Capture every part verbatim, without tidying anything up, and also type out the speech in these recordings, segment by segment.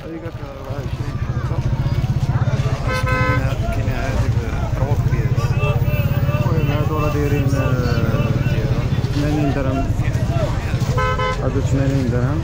هذيك أربعة وعشرين حبة. اش كاينين هاد كاينين هادي بتروا بياس. المهم هادو راه دايرين ثمانين درهم. هادو ثمانين درهم.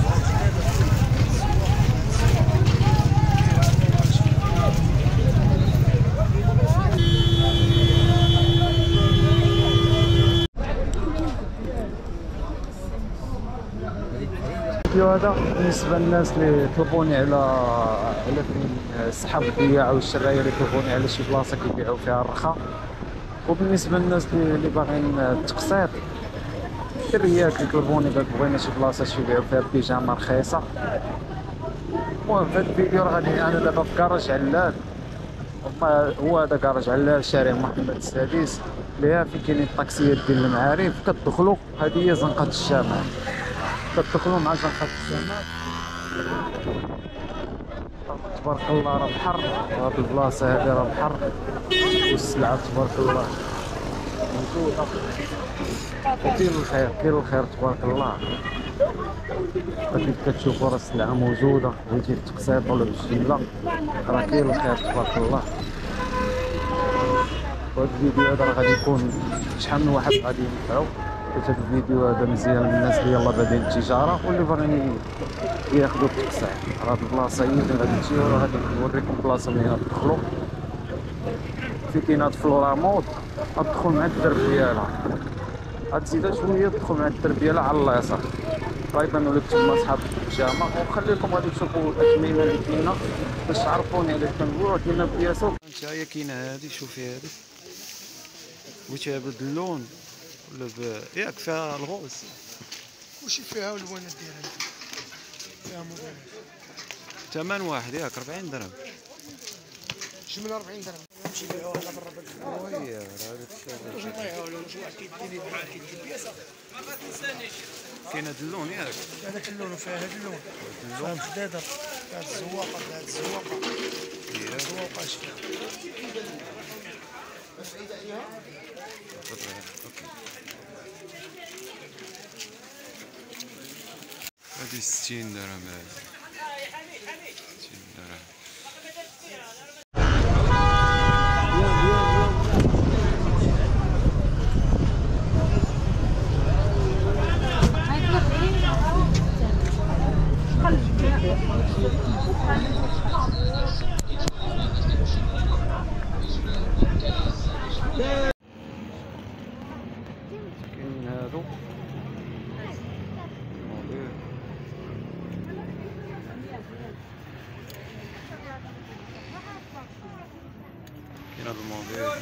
الفيديو هذا بالنسبه للناس اللي طلبوني على على فين صحاب البيع او الشرايه اللي طلبوني على شي بلاصه كيبيعوا فيها الرخا. وبالنسبه للناس اللي باغيين التقسيط، الدريات اللي طلبوني قال بغينا شي بلاصه يبيعوا فيها بيجامه رخيصه. المهم في هذا الفيديو راه غادي انا دابا في كراج علال. هو هذا كراج علال شارع محمد السادس اللي ها فين كاينين الطاكسيات ديال المعارف. كتدخلوا هذه هي زنقه الشمال، كتدخلوا مع زنقه الشمال. تبارك الله راه بحر، هاد البلاصه هادي راه بحر والسلعه تبارك الله موجوده. وكاين الخير كاين الخير تبارك الله. كيف كتشوفوا راه السلعه موجوده، بغيتي التقسيط ولا بالجمله راه كاين الخير تبارك الله. وهذا الفيديو هذا راه غادي يكون شحال من واحد غادي ينفعو، حيت هذا الفيديو هذا مزيان للناس اللي يلاه بادين التجاره واللي باغيين ياخذوا التقسيط. راه هاد البلاصه هي اللي غادي تجيو، راه غادي نوريكم البلاصه منين تدخلوا. في كاين فلورامود غتدخل مع الدرب ديالها، غتزيدها شويه تدخل مع الدرب ديالها على اليسار. غيبانوا لك تما صحاب البيجامه. وخليكم غادي تشوفوا الاثمنه اللي كاينه باش تعرفوني على الكنبوع. كاينه بياسو انت هي كاينه هادي، شوفي هادي بغيتيها باللون ولا ب ياك فيها الغوص كلشي فيها والوانات ديالها فيها موديلات. ثمن واحد ياك أربعين درهم. جمله أربعين درهم نمشي نبيعوها على برا بالفلوس. ويا راه هذاك الشيء واش نطيحوا له واش واحد كيديني بحال كيدير بياسه. كاين هاد اللون ياك هذاك اللون وفيها هذا اللون فيها مخداده فيها الزواقه فيها الزواقه فيها الزواقه اش فيها. هادي ستين درهم. هادي ستين درهم. كاين هادو كاين هاد الموديل.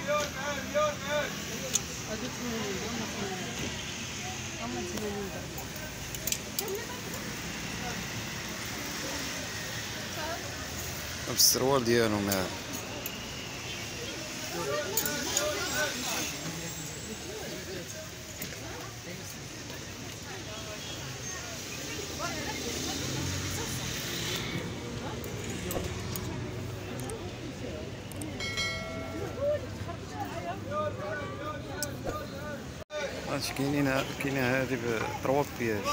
بالسروال ديالهم هذا. هادشي كاينين كاينين هادي بتروا بياس.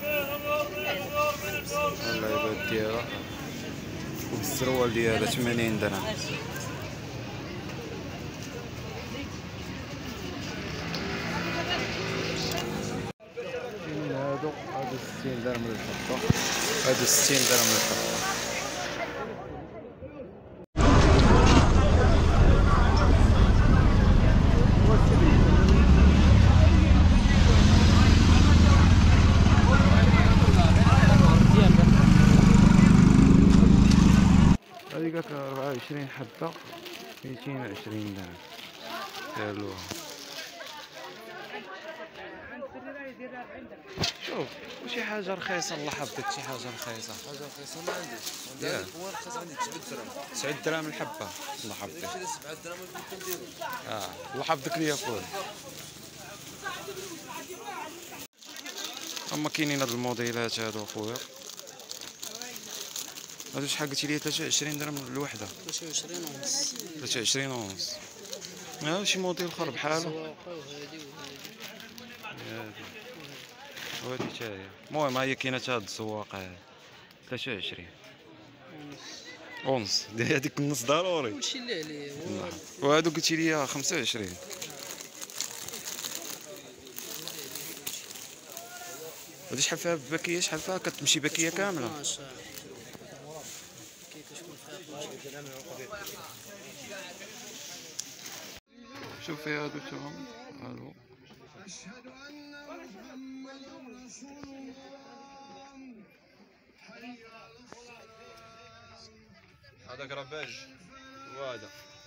اللعيبات ديالها والسروال ديالها ثمانين درهم. كاينين هادو هادو ستين درهم للحبة. هادو ستين درهم للحبة. هذيك أربعة وعشرين حبة ميتين وعشرين درهم. ديالوها شوف وشي حاجة رخيصة. الله حفظك شي حاجة رخيصة. حاجة رخيصة ما عنديش. عندي هذيك هو رخيص عندي تسعة درهم. تسعة درهم الحبة. الله حفظك. شري سبعة درهم اللي كنديرو. اه الله حفظك ليا خويا. اما كاينين هاد الموديلات هادو خويا. هادو شحال قلتي لي؟ ثلاثة وعشرين درهم الوحدة. ثلاثة وعشرين ونص. ثلاثة وعشرين ونص. ها شي موديل اخر بحالو. وهادي وهادي. هادي وهادي حتى هي. المهم ها هي كاينه هاد الزواقه هادي ثلاثة وعشرين. ونص ديال هذيك النص ضروري. كلشي اللي عليه هو. وهادو قلتي لي خمسة وعشرين. هادي شحال فيها بكيه؟ شحال فيها كتمشي بكيه كامله؟ اثناش كتكون فيها شوف فيها هادو تاهم هادو. هذاك رباج وهذا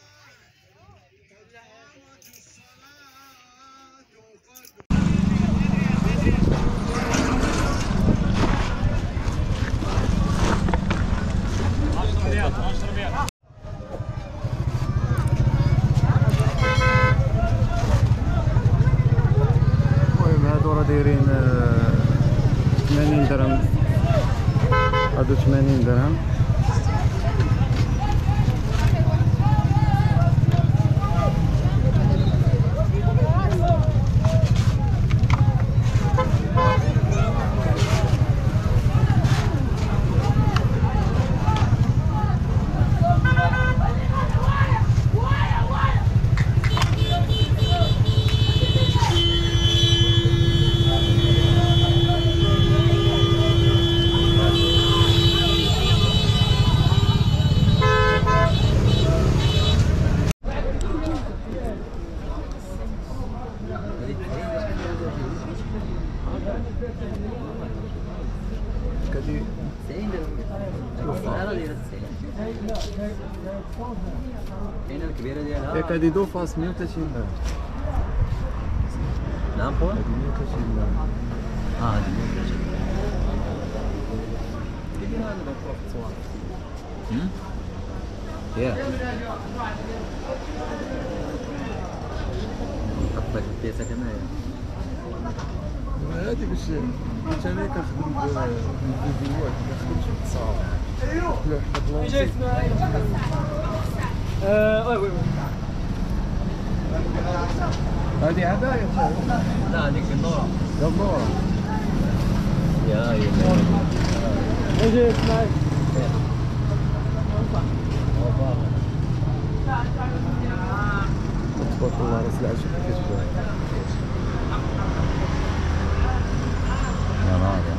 المهم هادو راه دايرين ثمانين درهم، هادو ثمانين درهم. كدي تسعين درهم. الصغيرة دايرة تسعين. كاينة الكبيرة ديالها. ياك هادي دو فاس مية وثلاثين درهم. نعم خويا؟ هادي مية وثلاثين درهم. اه هادي مية وثلاثين. كاين هذا المفروض في الصوالح. ياك. نحط لك البيسة كما هي. هادي باش حيت انا كنخدم بالفيديوهات ما كنخدمش بالتصاور. ايوا واحد بلونسي. هادي عباية. لا هذيك النورة. دابا يا يا اجي اسمعي. تبارك الله راس العشب كتبان. يا راجل.